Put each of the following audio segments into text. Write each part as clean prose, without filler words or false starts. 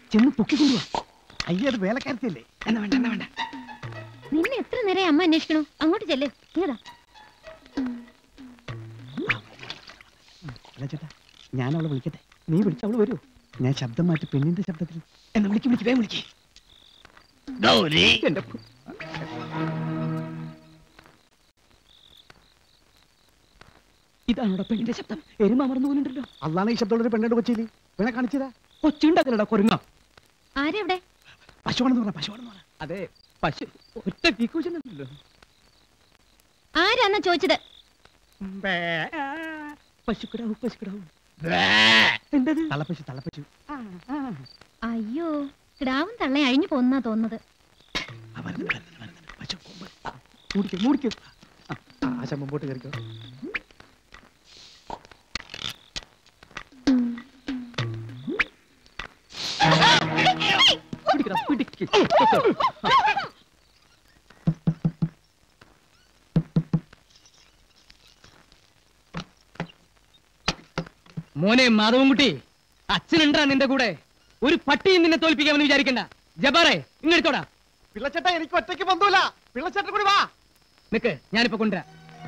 ചെന്ന് പൊക്കിക്കൊണ്ടുവാ. അയ്യോ, അത് വേലക്കാരത്തിയല്ലേ. എന്നാ വേണ്ട, എന്നാ വേണ്ട. നിന്നെ എത്ര നേരം അമ്മ അന്വേഷിക്കണു? അങ്ങോട്ട് ചെല്ലേ. ഇങ്ങതാ. ചേട്ടാ, ഞാൻ അവളെ വിളിക്കട്ടെ? നീ വിളിച്ച അവള് വരൂ. ഞാൻ ശബ്ദം മാറ്റി പെണ്ണിന്റെ ശബ്ദത്തിൽ. എന്നാ വിളിക്ക്, വിളിക്ക്, വേഗം വിളിക്ക്. ഇതാണോടാ പെണ്ണിന്റെ ശബ്ദം? എരുമ അമർന്നു പോലുണ്ടല്ലോ. അതാണ് ഈ ശബ്ദമുള്ളൊരു പെണ്ണോട് കൊച്ചിയില്. വേണ കാണിച്ചതാ. കൊച്ചുണ്ടാക്കലടാ കൊരുങ്ങ. ആരെവിടെ? പശുവാണെന്ന് പറഞ്ഞ, പശുവാണെന്ന് പറഞ്ഞ. അതെ, പശു. ഒറ്റ വീക്കൂച്ചല്ലോ. ആരാന്നാ ചോദിച്ചത്? പശുക്കിടാവും, പശുക്കിടാവും. എന്തത്? തള്ളപ്പശു, തള്ളപ്പശു. അയ്യോ, കിടാവും തള്ളയും അഴിഞ്ഞു പോന്നാ തോന്നുന്നത്. ആശ മുമ്പോട്ട് കയറിക്കോ. മോനെ മാധവൻകുട്ടി, അച്ഛനുണ്ടാ നിന്റെ കൂടെ? ഒരു പട്ടിയും നിന്നെ തോൽപ്പിക്കാമെന്ന് വിചാരിക്കണ്ട. ജബാറേ, ഇങ്ങെടുത്തോടാ. പിള്ളച്ചേട്ട, എനിക്ക് ഒറ്റയ്ക്ക് ബന്ധമില്ല. പിള്ളച്ചേട്ടൻ കൂടി വാ. നിക്ക്, ഞാനിപ്പോ കൊണ്ടുവരാം.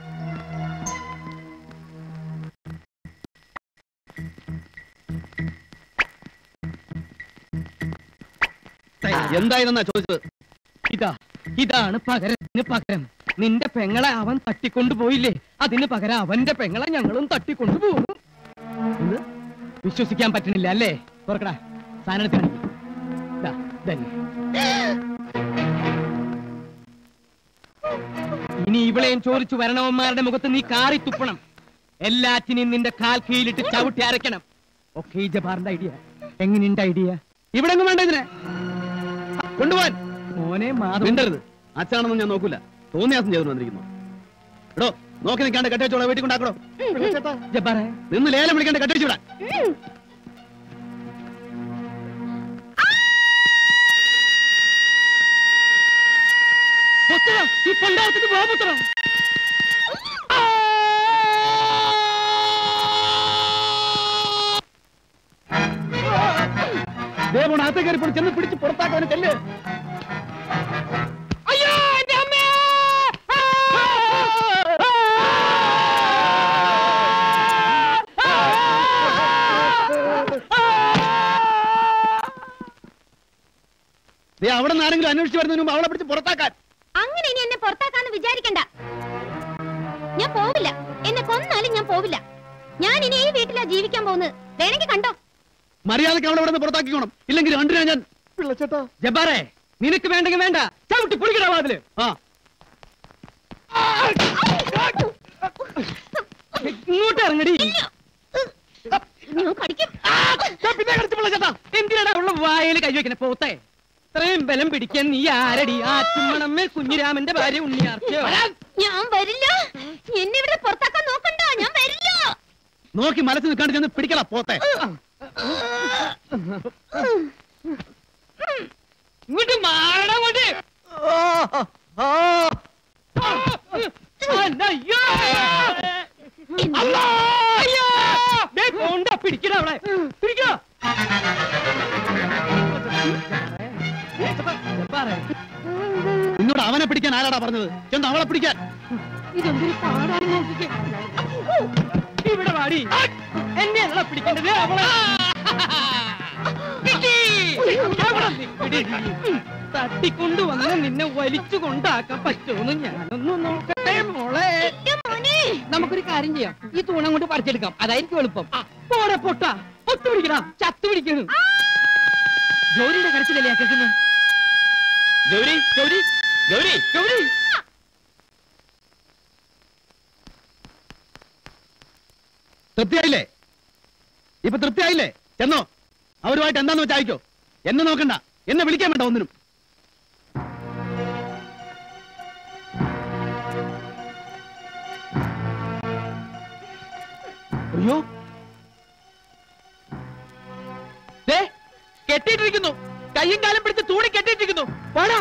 എന്തായിരുന്നാ ചോദിച്ചത്? ഇതാണ് പകരത്തിന് പകരം. നിന്റെ പെങ്ങളെ അവൻ തട്ടിക്കൊണ്ടുപോയില്ലേ, അതിന് പകരം അവന്റെ പെങ്ങളെ ഞങ്ങളും തട്ടിക്കൊണ്ടുപോകും. വിശ്വസിക്കാൻ പറ്റണില്ല അല്ലേ? തുറക്കടാ, സാധനത്തിന്. ഇനി ഇവളെയും ചോദിച്ചു വരണവന്മാരുടെ മുഖത്ത് നീ കാറി തുപ്പണം. എല്ലാറ്റിനെയും നിന്റെ കാൽ കീഴിലിട്ട് ചവിട്ടി അരയ്ക്കണം. ഒക്കെ ഈ ജബാറിന്റെ ഐഡിയ. എങ്ങനെയുണ്ട് ഐഡിയ? ഇവിടെ ഒന്നും വേണ്ട ഇതിനെ കൊണ്ടുപോവാൻ. മോനെ മാതരുത്. അച്ഛനാണെന്നും ഞാൻ നോക്കൂല. തോന്നിയാസം ചെയ്തു വന്നിരിക്കുന്നു. എടോ, നോക്കി നിൽക്കാണ്ട് കെട്ടിവെച്ചോളാം. വീട്ടിൽ കൊണ്ടാക്കണോ? ജബാറേ, നിന്ന് ലേലം വിളിക്കാണ്ട് കെട്ടിവെച്ചു വിടാൻ. ഈ പണ്ടാവത്തിന് പോകാൻ ദേവോട് അകത്ത് കയറി പോയി ചെന്ന് പിടിച്ച് പുറത്താക്കാൻ ചെല്ല്. അവിടെ നിന്ന് ആരെങ്കിലും അന്വേഷിച്ച് വരുന്നതിന് മുമ്പ് അവളെ പിടിച്ച് പുറത്താക്കാൻ. അങ്ങനെ ഇനി എന്നെ പുറത്താക്കാന്ന് വിചാരിക്കണ്ട. ഞാൻ പോവില്ല. എന്നെ കൊന്നാലും ഞാൻ പോവില്ല. ഞാൻ ഇനി ഈ വീട്ടിലാ ജീവിക്കാൻ പോകുന്നത്. വേണമെങ്കിൽ കണ്ടോ. മര്യാദക്ക് അവളെ ഇവിടെ നിന്ന് പുറത്താക്കിക്കോണം. ഇല്ലെങ്കിൽ രണ്ടിനാ ഞാൻ. പിള്ളച്ചേട്ടാ. ജബ്ബാറേ, നിനക്ക് വേണ്ടെങ്കിൽ വേണ്ട. ചവിട്ടി കുളിക്കടാ വാതില്. ഇങ്ങോട്ട് ഇറങ്ങടി. എന്തിനാടാ ഉള്ള വായയിൽ കൈവയ്ക്കണേ പോത്തെ? ഇത്രയും ബലം പിടിക്കാൻ നീ ആരടി? ആറ്റുമണമ്മേ കുഞ്ഞിരാമന്റെ ഭാര്യ ഉണ്ണിയാർച്ചയോ? ഞാൻ വരില്ല. എന്നെ ഇവിടെ പുറത്താക്കാൻ നോക്കണ്ട. ഞാൻ വരില്ല. നോക്കി മനസ്സിൽ നിൽക്കാണ്ട് ചെന്ന് പിടിക്കല പോത്തെ. ഇങ്ങോട്ട് മാറണം. പിടിക്കണ അവളെ. പിടിക്കോ. നിന്നോട് അവനെ പിടിക്കാൻ ആരാടാ പറഞ്ഞത്? ചെന്ന് അവളെ പിടിക്കാൻ. ഇതൊരു പാടാണ്. ഇവിടെ വാടി. എന്നെയാണോ പിടിക്കേണ്ടത്? അവളെ തട്ടിക്കൊണ്ടുവന്ന് നിന്നെ വലിച്ചു കൊണ്ടാക്കാൻ പറ്റുമെന്ന് ഞാനൊന്ന് നോക്കട്ടെ മോളെ. നമുക്കൊരു കാര്യം ചെയ്യാം. ഈ തൂണം കൊണ്ട് പറിച്ചെടുക്കാം. അതായിരിക്കും എളുപ്പം. പോടെ പൊട്ട ഒത്തു പിടിക്കണം. ചത്തു പിടിക്കണം. ജോലിയുടെ കരച്ചിലല്ലേ കേൾക്കുന്നത്? ഗൗരി, ഗൗരി, ഗൗരി, ഗൗരി. തൃപ്തിയായില്ലേ? ഇപ്പൊ തൃപ്തിയായില്ലേ? ചെന്നോ, അവരുമായിട്ട് എന്താന്ന് വെച്ചാൽ അയക്കോ. എന്നെ നോക്കണ്ട, എന്നെ വിളിക്കാൻ വേണ്ട ഒന്നിനും. അയ്യോ, കെട്ടിയിട്ടിരിക്കുന്നു. കയ്യും കാലം പിടിച്ച് തൂണി കെട്ടിയിട്ടിരിക്കുന്നു. വാടാ.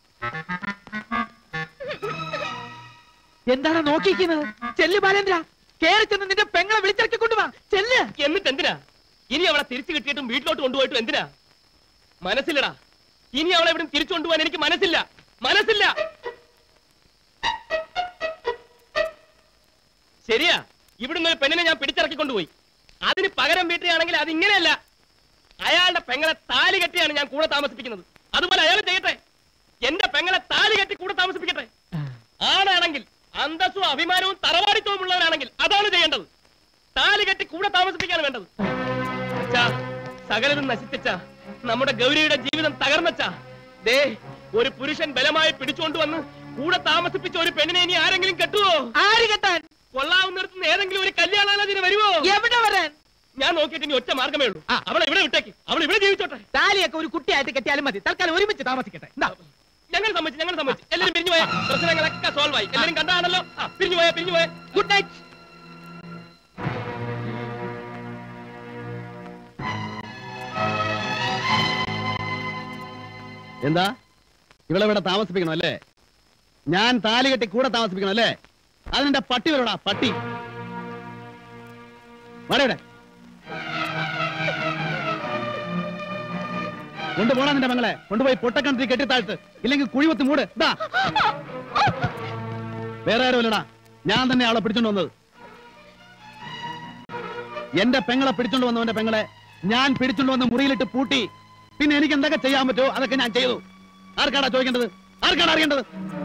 എന്താണ് നോക്കിയിരിക്കുന്നത്? ചെല്ലു ബാലേന്ദ്ര, കേറി ചെന്ന് നിന്റെ പെങ്ങളെ വിളിച്ചിറക്കി കൊണ്ടുവാ. ചെല്ല്. എന്നിട്ട് എന്തിനാ ഇനി അവളെ തിരിച്ചു കിട്ടിയിട്ടും വീട്ടിലോട്ട് കൊണ്ടുപോയിട്ടും എന്തിനാ? മനസ്സില്ലടാ, ഇനി അവളെ ഇവിടെ തിരിച്ചു കൊണ്ടുപോകാൻ എനിക്ക് മനസ്സില്ല. ശരിയാ, ഇവിടുന്ന് ഒരു പെണ്ണിനെ ഞാൻ പിടിച്ചിറക്കി കൊണ്ടുപോയി. അതിന് പകരം വീട്ടുകയാണെങ്കിൽ അത് ഇങ്ങനെയല്ല. അയാളുടെ പെങ്ങളെ താലി കെട്ടിയാണ് ഞാൻ കൂടെ താമസിപ്പിക്കുന്നത്. അതുപോലെ അയാൾ ചെയ്യട്ടെ, എന്റെ പെങ്ങളെ താലി കെട്ടി കൂടെ താമസിപ്പിക്കട്ടെ. ആണാണെങ്കിൽ അന്തസ്സും അഭിമാനവും തറവാടിത്തവും ഉള്ളവരാണെങ്കിൽ അതാണ് ചെയ്യേണ്ടത്. താലി കെട്ടി കൂടെ താമസിപ്പിക്കാണ് വേണ്ടത്. സകലതും നശിച്ച നമ്മുടെ ഗൗരിയുടെ ജീവിതം തകർന്നച്ചാ. ദേ, ഒരു പുരുഷൻ ബലമായി പിടിച്ചുകൊണ്ടുവന്ന് കൂടെ താമസിപ്പിച്ച ഒരു പെണ്ണിനെ ഇനി ആരെങ്കിലും കെട്ടുവോ? ആര് കെട്ടാൻ? കൊള്ളാവുന്നിടത്തുനിന്ന് ഏതെങ്കിലും ഒരു കല്യാണാലോചന വരുമോ? എവിടെ വരാൻ? ഞാൻ നോക്കിയിട്ട് ഇനി ഒറ്റ മാർഗമേ ഉള്ളൂ. അവളെ ഇവിടെ വിട്ടേക്ക്, അവൾ ഇവിടെ ജീവിച്ചോട്ടെ. താലിയൊക്കെ ഒരു കുട്ടിയായിട്ട് കെട്ടിയാലും മതി. തൽക്കാലം ഒരുമിച്ച് താമസിക്കട്ടെ. ഞങ്ങൾ സമ്മതിച്ചു. എല്ലാവരും പിരിഞ്ഞു പോയ പ്രശ്നങ്ങളൊക്കെ സോൾവ് ആയി. എല്ലാവരും കണ്ടാണല്ലോ. പിരിഞ്ഞു പോയ ഗുഡ് നൈറ്റ്. എന്താ ഇവളെ ഇവിടെ താമസിപ്പിക്കണം അല്ലേ? ഞാൻ താലി കെട്ടി കൂടെ താമസിപ്പിക്കണം അല്ലേ? അതിനെന്റെ പട്ടി വരടാ, പട്ടി വരവിടെ. കൊണ്ടുപോണ നിന്റെ മകളെ കൊണ്ടുപോയി പൊട്ടക്കണത്തി കെട്ടിത്താഴ്ത്ത്, ഇല്ലെങ്കിൽ കുഴിവത്ത് മൂട്. ഇതാ വേറെ ആരുമല്ലടാ, ഞാൻ തന്നെ അവളെ പിടിച്ചോണ്ട് വന്നത്. എന്റെ പെങ്ങളെ പിടിച്ചോണ്ട് വന്നവന്റെ പെങ്ങളെ ഞാൻ പിടിച്ചോണ്ട് വന്ന് മുറിയിലിട്ട് പൂട്ടി. പിന്നെ എനിക്ക് എന്തൊക്കെ ചെയ്യാൻ പറ്റുമോ അതൊക്കെ ഞാൻ ചെയ്തു. ആർക്കാടാ ചോദിക്കേണ്ടത്? ആർക്കാടാ അറിയേണ്ടത്?